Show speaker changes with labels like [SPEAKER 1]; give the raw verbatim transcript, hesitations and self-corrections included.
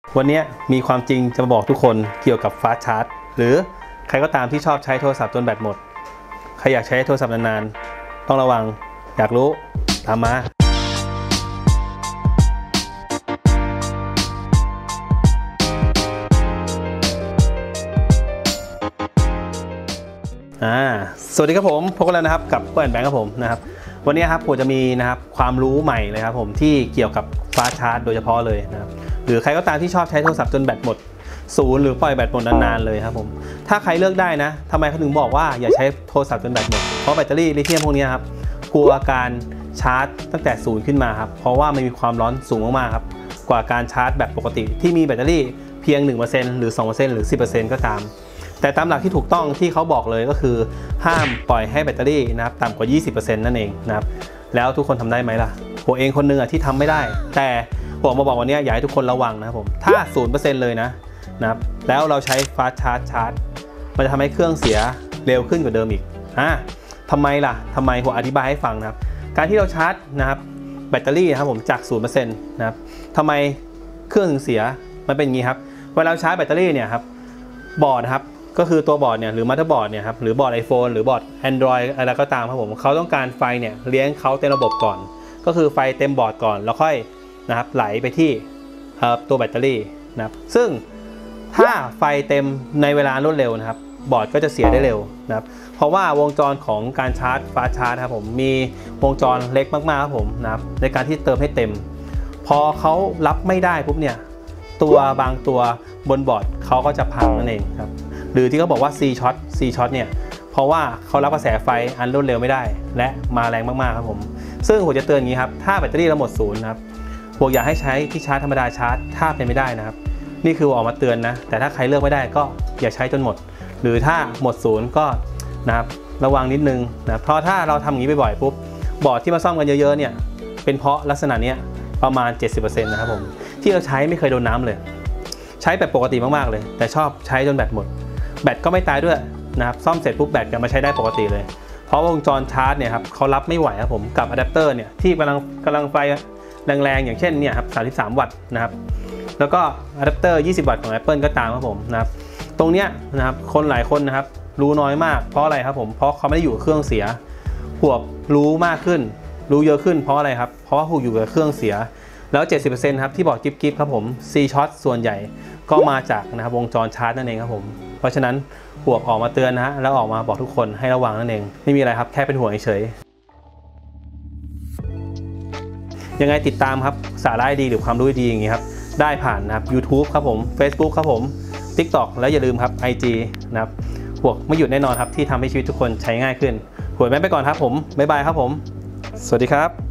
[SPEAKER 1] วันนี้มีความจริงจะมาบอกทุกคนเกี่ยวกับฟาสต์ชาร์จหรือใครก็ตามที่ชอบใช้โทรศัพท์จนแบตหมดใครอยากใช้โทรศัพท์นานๆต้องระวังอยากรู้ตามมาอ่าสวัสดีครับผมพบกันแล้วนะครับกับGo and Bankครับผมนะครับวันนี้ครับผมจะมีนะครับความรู้ใหม่เลยครับผมที่เกี่ยวกับฟาสต์ชาร์จโดยเฉพาะเลยนะครับหรือใครก็ตามที่ชอบใช้โทรศัพท์จนแบตหมดศูนย์หรือปล่อยแบตหมดนานๆเลยครับผมถ้าใครเลือกได้นะทำไมเขาถึงบอกว่าอย่าใช้โทรศัพท์จนแบตหมดเพราะแบตเตอรี่ลิเธียมพวกนี้ครับกลัวการชาร์จตั้งแต่ศูนย์ขึ้นมาครับเพราะว่ามันมีความร้อนสูงมากๆครับกว่าการชาร์จแบบปกติที่มีแบตเตอรี่เพียง หนึ่งเปอร์เซ็นต์ หรือ สองเปอร์เซ็นต์ หรือ สิบเปอร์เซ็นต์ ก็ตามแต่ตามหลักที่ถูกต้องที่เขาบอกเลยก็คือห้ามปล่อยให้แบตเตอรี่นะครับต่ำกว่า ยี่สิบเปอร์เซ็นต์ นั่นเองนะครับแล้วทุกคนทำได้ไหมล่ะผมเองคนนึงอ่ะที่ทำไม่ได้แต่ผมมาบอกวันนี้อยากให้ทุกคนระวังนะครับผมถ้า ศูนย์เปอร์เซ็นต์ เลยนะนะครับแล้วเราใช้ฟาสต์ชาร์จชาร์จมันจะทำให้เครื่องเสียเร็วขึ้นกว่าเดิมอีกอ่ะทำไมล่ะทำไมผมอธิบายให้ฟังนะครับการที่เราชาร์จนะครับแบตเตอรี่นะครับผมจาก ศูนย์เปอร์เซ็นต์ นะครับทำไมเครื่องถึงเสียมันเป็นอย่างนี้ครับเวลาเราชาร์จแบตเตอรี่เนี่ยครับบอร์ดครับก็คือตัวบอร์ดเนี่ยหรือมัลติบอร์ดเนี่ยครับหรือบอร์ด iPhone หรือบอร์ด Android อะไรก็ตามครับผมเขาต้องการไฟเนี่ยเลี้ยงเขาเต็มระบบก่อนก็คือไฟเต็มบอร์ดก่อนแล้วค่อยนะครับไหลไปที่ตัวแบตเตอรี่นะครับซึ่งถ้าไฟเต็มในเวลารวดเร็วนะครับบอร์ดก็จะเสียได้เร็วนะครับเพราะว่าวงจรของการชาร์จฟาสต์ชาร์จครับผมมีวงจรเล็กมากๆครับผมนะครับในการที่เติมให้เต็มพอเขารับไม่ได้ปุ๊บเนี่ยตัวบางตัวบนบอร์ดเขาก็จะพังนั่นเองครับหรือที่เขาบอกว่า C short C short เนี่ยเพราะว่าเขารับกระแสไฟอันรวดเร็วไม่ได้และมาแรงมากๆครับผมซึ่งผมจะเตือนอย่างนี้ครับถ้าแบตเตอรี่เราหมดศูนย์นะครับพวกอยากให้ใช้ที่ชาร์จธรรมดาชาร์จถ้าเป็นไม่ได้นะครับนี่คือออกมาเตือนนะแต่ถ้าใครเลือกไม่ได้ก็อย่าใช้จนหมดหรือถ้าหมดศูนย์ก็นะครับระวังนิดนึงนะเพราะถ้าเราทำอย่างนี้บ่อยๆปุ๊บบอร์ดที่มาซ่อมกันเยอะๆเนี่ยเป็นเพราะลักษณะนี้ประมาณ เจ็ดสิบเปอร์เซ็นต์ นะครับผมที่เราใช้ไม่เคยโดนน้ำเลยใช้แบบปกติมากๆเลยแต่ชอบใช้จนแบตหมดแบตก็ไม่ตายด้วยนะครับซ่อมเสร็จปุ๊บแบตกลับมาใช้ได้ปกติเลยเพราะวงจรชาร์จเนี่ยครับเขารับไม่ไหวครับผมกับอะแดปเตอร์เนี่ยที่กำลังกำลังไฟแรงๆอย่างเช่นเนี่ยครับสามสิบสามวัตต์นะครับแล้วก็อะแดปเตอร์ยี่สิบวัตต์ของ Apple ก็ตามครับผมนะครับตรงเนี้ยนะครับคนหลายคนนะครับรู้น้อยมากเพราะอะไรครับผมเพราะเขาไม่ได้อยู่กับเครื่องเสียพวกรู้มากขึ้นรู้เยอะขึ้นเพราะอะไรครับเพราะว่าพวกอยู่กับเครื่องเสียแล้ว เจ็ดสิบเปอร์เซ็นต์ ครับที่บอกจิ๊บจิ๊บครับผม C short ส่วนใหญ่ก็มาจากนะครับวงจรชาร์จนั่นเองครับผมเพราะฉะนั้นพวกออกมาเตือนนะฮะแล้วออกมาบอกทุกคนให้ระวังนั่นเองไม่มีอะไรครับแค่เป็นห่วงเฉยยังไงติดตามครับสาระดีหรือความรู้ดีอย่างนี้ครับได้ผ่านนะครับ YouTube ครับผม Facebook ครับผม TikTok แล้วอย่าลืมครับ ไอ จี นะครับพวกไม่หยุดแน่นอนครับที่ทำให้ชีวิตทุกคนใช้ง่ายขึ้นหวยแม่ไปก่อนครับผมบ๊ายบายครับผมสวัสดีครับ